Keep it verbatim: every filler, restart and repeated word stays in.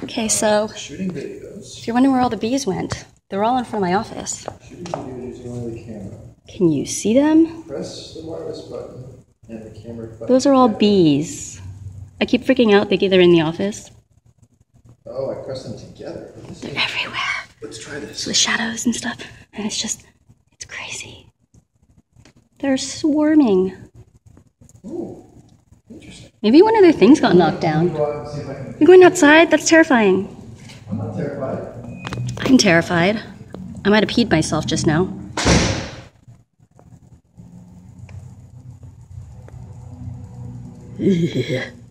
Okay, so Shooting videos. if you're wondering where all the bees went, they're all in front of my office. Shooting videos using only the camera. Can you see them? Press the wireless button and the camera button. Those are all together. bees. I keep freaking out thinking they're in the office. Oh, I pressed them together. They're everywhere. Let's try this. So the shadows and stuff. And it's just, it's crazy. They're swarming. Ooh, interesting. Maybe one of their things got knocked down. Go out and see if I can. You're going outside? That's terrifying. I'm not terrified. I'm terrified. I might have peed myself just now. Ugh.